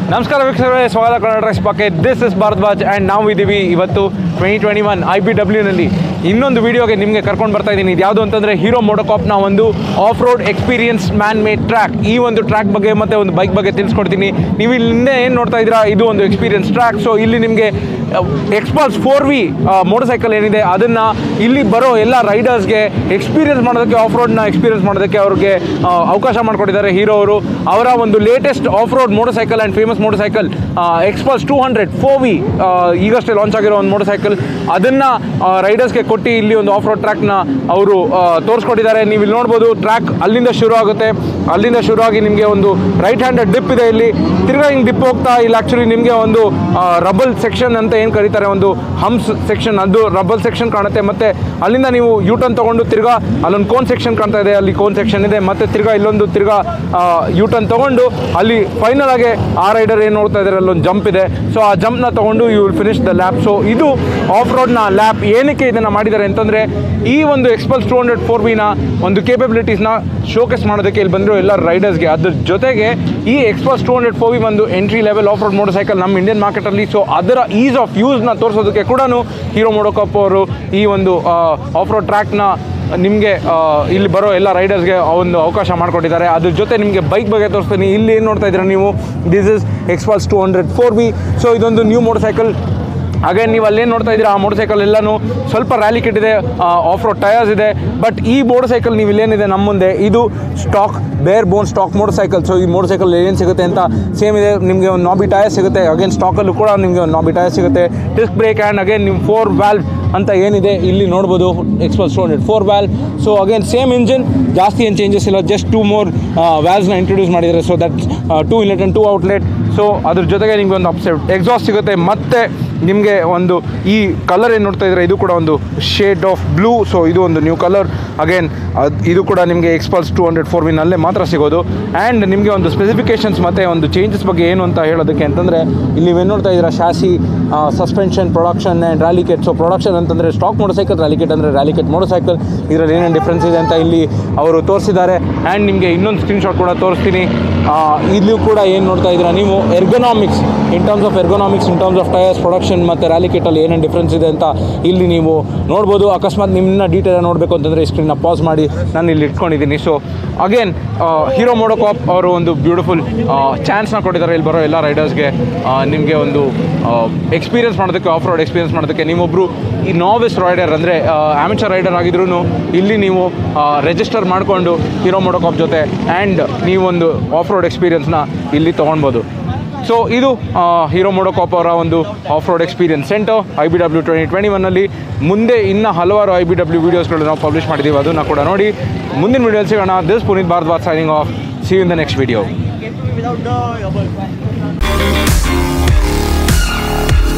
ನಮಸ್ಕಾರ ವೀಕ್ಷಕರೇ, ಸ್ವಾಗತ ಕನ್ನಡ ಟ್ರಕ್ಸ್ ಬಗ್ಗೆ. ದಿಸ್ ಇಸ್ ಭಾರದ್ವಾಜ್ ಆ್ಯಂಡ್ ನಾವು ಇದ್ದೀವಿ ಇವತ್ತು 2021 IBWನಲ್ಲಿ ಇನ್ನೊಂದು ವೀಡಿಯೋಗೆ ನಿಮಗೆ ಕರ್ಕೊಂಡು ಬರ್ತಾ ಇದ್ದೀನಿ. ಇದು ಯಾವುದು ಅಂತಂದರೆ ಹೀರೋ ಮೋಟೋಕಾರ್ಪ್ನ ಒಂದು off road experience man made track. ಈ ಒಂದು ಟ್ರ್ಯಾಕ್ ಬಗ್ಗೆ ಮತ್ತು ಒಂದು ಬೈಕ್ ಬಗ್ಗೆ ತಿಳಿಸ್ಕೊಡ್ತೀನಿ. ನೀವು ಇಲ್ಲಿಂದ ಏನು ನೋಡ್ತಾ ಇದ್ದೀರಾ, ಇದು ಒಂದು ಎಕ್ಸ್ಪೀರಿಯನ್ಸ್ ಟ್ರ್ಯಾಕ್. ಸೊ ಇಲ್ಲಿ ನಿಮಗೆ ಎಕ್ಸ್ಪಲ್ಸ್ 4V ಮೋಟರ್ಸೈಕಲ್ ಏನಿದೆ ಅದನ್ನು ಇಲ್ಲಿ ಬರೋ ಎಲ್ಲ ರೈಡರ್ಸ್ಗೆ ಎಕ್ಸ್ಪೀರಿಯನ್ಸ್ ಮಾಡೋದಕ್ಕೆ, ಆಫ್ ರೋಡ್ನ ಎಕ್ಸ್ಪೀರಿಯನ್ಸ್ ಮಾಡೋದಕ್ಕೆ ಅವ್ರಿಗೆ ಅವಕಾಶ ಮಾಡಿಕೊಟ್ಟಿದ್ದಾರೆ ಹೀರೋ ಅವರು. ಅವರ ಒಂದು latest off road motorcycle and famous motorcycle Xpulse 200 4V ಈಗಷ್ಟೇ ಲಾಂಚ್ ಆಗಿರೋ ಒಂದು ಮೋಟರ್ಸೈಕಲ್, ಅದನ್ನು ರೈಡರ್ಸ್ಗೆ ಕೊಟ್ಟು ಇಲ್ಲಿ ಒಂದು ಆಫ್ ರೋಡ್ ಟ್ರ್ಯಾಕ್ನ ಅವರು ತೋರಿಸ್ಕೊಟ್ಟಿದ್ದಾರೆ. ನೀವು ಇಲ್ಲಿ ನೋಡ್ಬೋದು, ಟ್ರ್ಯಾಕ್ ಅಲ್ಲಿಂದ ಶುರು ಆಗುತ್ತೆ. ಅಲ್ಲಿಂದ ಶುರುವಾಗಿ ನಿಮಗೆ ಒಂದು ರೈಟ್ ಹ್ಯಾಂಡೆಡ್ ಡಿಪ್ ಇದೆ. ಇಲ್ಲಿ ತಿರ್ಗಾ ಹಿಂಗೆ ಡಿಪ್ ಹೋಗ್ತಾ ಇಲ್ಲಿ ಆ್ಯಕ್ಚುಲಿ ನಿಮಗೆ ಒಂದು ರಬಲ್ ಸೆಕ್ಷನ್ ಅಂತ ಏನು ಕರೀತಾರೆ, ಒಂದು ಹಂಪ್ಸ್ ಸೆಕ್ಷನ್, ಅದು ರಬಲ್ ಸೆಕ್ಷನ್ ಕಾಣುತ್ತೆ. ಮತ್ತು ಅಲ್ಲಿಂದ ನೀವು ಯೂಟರ್ನ್ ತೊಗೊಂಡು ತಿರ್ಗಾ ಅಲ್ಲೊಂದು ಕೋನ್ ಸೆಕ್ಷನ್ ಕಾಣ್ತಾ ಇದೆ, ಅಲ್ಲಿ ಕೋನ್ ಸೆಕ್ಷನ್ ಇದೆ. ಮತ್ತು ತಿರ್ಗಾ ಇಲ್ಲೊಂದು ತಿರ್ಗಾ ಯೂಟರ್ನ್ ತೊಗೊಂಡು ಅಲ್ಲಿ ಫೈನಲ್ ಆಗಿ ಆ ರೈಡರ್ ಏನು ನೋಡ್ತಾ ಇದ್ದಾರೆ ಅಲ್ಲೊಂದು ಜಂಪ್ ಇದೆ. ಸೊ ಆ ಜಂಪ್ನ ತೊಗೊಂಡು you will finish the lap. So ಇದು ಆಫ್ ರೋಡ್ನ ಲ್ಯಾಪ್. ಏನಕ್ಕೆ ಇದನ್ನು ಮಾಡಿದ್ದಾರೆ ಅಂತಂದರೆ, ಈ ಒಂದು ಎಕ್ಸ್ಪಲ್ಸ್ 200 4Vನ ಒಂದು ಕೇಪಬಿಲಿಟೀಸ್ನ ಶೋಕೇಸ್ ಮಾಡೋದಕ್ಕೆ ಇಲ್ಲಿ ಬಂದಿರೋ ಎಲ್ಲ ರೈಡರ್ಸ್ಗೆ. ಅದ್ರ ಜೊತೆಗೆ ಈ ಎಕ್ಸ್ಪಲ್ಸ್ 200 4V ಒಂದು entry level off road motorcycle ನಮ್ಮ ಇಂಡಿಯನ್ ಮಾರ್ಕೆಟಲ್ಲಿ. ಸೊ ಅದರ ಈಸ್ ಆಫ್ ಯೂಸ್ನ ತೋರಿಸೋದಕ್ಕೆ ಕೂಡ ಹೀರೋ ಮೋಟೋಕಾರ್ಪ್ ಅವರು ಈ ಒಂದು ಆಫ್ ರೋಡ್ ಟ್ರ್ಯಾಕ್ನ ನಿಮಗೆ ಇಲ್ಲಿ ಬರೋ ಎಲ್ಲ ರೈಡರ್ಸ್ಗೆ ಒಂದು ಅವಕಾಶ ಮಾಡಿಕೊಟ್ಟಿದ್ದಾರೆ. ಅದ್ರ ಜೊತೆ ನಿಮಗೆ ಬೈಕ್ ಬಗ್ಗೆ ತೋರಿಸ್ತೀನಿ. ಇಲ್ಲಿ ಏನು ನೋಡ್ತಾ ಇದ್ದೀರಾ ನೀವು, this is Xpulse 200 4V. So ಇದೊಂದು ನ್ಯೂ ಮೋಟರ್ಸೈಕಲ್. ಅಗೇನ್ ನೀವು ಅಲ್ಲೇನು ನೋಡ್ತಾ ಇದ್ದೀರಾ, ಆ ಮೋಟರ್ಸೈಕಲ್ ಎಲ್ಲನೂ ಸ್ವಲ್ಪ ರ್ಯಾಲಿ ಕಿಟ್ ಇದೆ, ಆಫ್ ರೋಡ್ ಟಯರ್ಸ್ ಇದೆ. ಬಟ್ ಈ ಮೋಟರ್ಸೈಕಲ್ ನೀವು ಇಲ್ಲೇನಿದೆ ನಮ್ಮ ಮುಂದೆ, ಇದು stock bare bone stock motorcycle. So ಈ ಮೋಟರ್ಸೈಕಲ್ ಏನು ಸಿಗುತ್ತೆ ಅಂತ ಸೇಮ್ ಇದೆ. ನಿಮಗೆ ಒಂದು ನಾಬಿ ಟಯರ್ ಸಿಗುತ್ತೆ. ಅಗೇನ್ ಸ್ಟಾಕಲ್ಲೂ ಕೂಡ ನಿಮಗೆ ಒಂದು ನಾಬಿ ಟಯರ್ ಸಿಗುತ್ತೆ. ಡಿಸ್ಕ್ ಬ್ರೇಕ್ ಆ್ಯಂಡ್ ಅಗೇನ್ ನೀವು 4 ವ್ಯಾಲ್ವ್ ಅಂತ ಏನಿದೆ ಇಲ್ಲಿ ನೋಡ್ಬೋದು, Xpulse 200 4 valve. So again same engine, ಜಾಸ್ತಿ ಏನು ಚೇಂಜಸ್ ಇಲ್ಲ, ಜಸ್ಟ್ 2 more ವ್ಯಾಲ್ವ್ಸ್ನ ಇಂಟ್ರೊಡ್ಯೂಸ್ ಮಾಡಿದ್ದಾರೆ. So that 2 inlet and 2 outlet. So ಅದ್ರ ಜೊತೆಗೆ ನಿಮಗೆ ಒಂದು ಅಪ್ಸೈಡ್ ಎಕ್ಸಾಸ್ಟ್ ಸಿಗುತ್ತೆ. ಮತ್ತು ನಿಮಗೆ ಒಂದು ಈ ಕಲರ್ ಏನು ನೋಡ್ತಾ ಇದ್ದಾರೆ, ಇದು ಕೂಡ ಒಂದು ಶೇಡ್ ಆಫ್ ಬ್ಲೂ. ಸೊ ಇದು ಒಂದು ನ್ಯೂ ಕಲರ್. ಅಗೇನ್ ಇದು ಕೂಡ ನಿಮಗೆ ಎಕ್ಸ್ಪಲ್ಸ್ 200 4Vನಲ್ಲೇ ಮಾತ್ರ ಸಿಗೋದು. ಆ್ಯಂಡ್ ನಿಮಗೆ ಒಂದು ಸ್ಪೆಸಿಫಿಕೇಷನ್ಸ್ ಮತ್ತು ಒಂದು ಚೇಂಜಸ್ ಬಗ್ಗೆ ಏನು ಅಂತ ಹೇಳೋದಕ್ಕೆ ಅಂತಂದರೆ, ಇಲ್ಲಿ ನೀವೇನು ನೋಡ್ತಾ ಇದ್ದೀರಾ, chassis, suspension, production and rally kit. So production ಅಂತಂದರೆ ಸ್ಟಾಕ್ ಮೋಟರ್ಸೈಕಲ್, ರ್ಯಾಲಿ ಕಿಟ್ ಅಂದರೆ ರ್ಯಾಲಿ ಕಿಟ್ ಮೋಟರ್ಸೈಕಲ್. ಇದರಲ್ಲಿ ಏನೇನು ಡಿಫ್ರೆನ್ಸ್ ಇದೆ ಅಂತ ಇಲ್ಲಿ ಅವರು ತೋರಿಸಿದ್ದಾರೆ. ಆ್ಯಂಡ್ ನಿಮಗೆ ಇನ್ನೊಂದು ಸ್ಕ್ರೀನ್ಶಾಟ್ ಕೂಡ ತೋರಿಸ್ತೀನಿ. ಇಲ್ಲೂ ಕೂಡ ಏನು ನೋಡ್ತಾ ಇದ್ದೀರಾ ನೀವು, ergonomics, in terms of ergonomics, in terms of tyres, production ಮತ್ತು ರ್ಯಾಲಿ ಕಿಟ್ಟಲ್ಲಿ ಏನೇನು ಡಿಫ್ರೆನ್ಸ್ ಇದೆ ಅಂತ ಇಲ್ಲಿ ನೀವು ನೋಡ್ಬೋದು. ಅಕಸ್ಮಾತ್ ನಿಮ್ಮನ್ನ ಡೀಟೇಲ್ ನೋಡಬೇಕು ಅಂತಂದರೆ ಈ ಸ್ಕ್ರೀನ್ನ ಪಾಸ್ ಮಾಡಿ ನಾನು ಇಲ್ಲಿ ಇಟ್ಕೊಂಡಿದ್ದೀನಿ. ಸೊ ಅಗೇನ್ ಹೀರೋ ಮೋಟೋಕಾರ್ಪ್ ಅವರು ಒಂದು ಬ್ಯೂಟಿಫುಲ್ ಚಾನ್ಸ್ನ ಕೊಟ್ಟಿದ್ದಾರೆ ಇಲ್ಲಿ ಬರೋ ಎಲ್ಲ ರೈಡರ್ಸ್ಗೆ. ನಿಮಗೆ ಒಂದು ಎಕ್ಸ್ಪೀರಿಯನ್ಸ್ ಮಾಡೋದಕ್ಕೆ, ಆಫ್ ರೋಡ್ ಎಕ್ಸ್ಪೀರಿಯನ್ಸ್ ಮಾಡೋದಕ್ಕೆ. ನೀವೊಬ್ಬರು ಈ ನೋವಿಸ್ ರೈಡರ್ ಅಂದರೆ ಆಮೆಚರ್ ರೈಡರ್ ಆಗಿದ್ರೂ ಇಲ್ಲಿ ನೀವು ರಿಜಿಸ್ಟರ್ ಮಾಡಿಕೊಂಡು ಹೀರೋ ಮೋಟೋಕಾರ್ಪ್ ಜೊತೆ ಆ್ಯಂಡ್ ನೀವೊಂದು ಆಫ್ ರೋಡ್ ಎಕ್ಸ್ಪೀರಿಯನ್ಸ್ನ ಇಲ್ಲಿ ತೊಗೊಳ್ಬೋದು. ಸೊ ಇದು ಹೀರೋ ಮೋಟೋಕಾರ್ಪ್ ಅವರ ಒಂದು off road experience centre IBW 2021ನಲ್ಲಿ. ಮುಂದೆ ಇನ್ನೂ ಹಲವಾರು IBW ವೀಡಿಯೋಸ್ಗಳು ನಾವು ಪಬ್ಲಿಷ್ ಮಾಡಿದ್ದೀವಿ, ಅದನ್ನು ಕೂಡ ನೋಡಿ. ಮುಂದಿನ ವೀಡಿಯೋಲಿ ಸಿಗೋಣ. This Puneet Bharadwaj signing off. See you in the next video.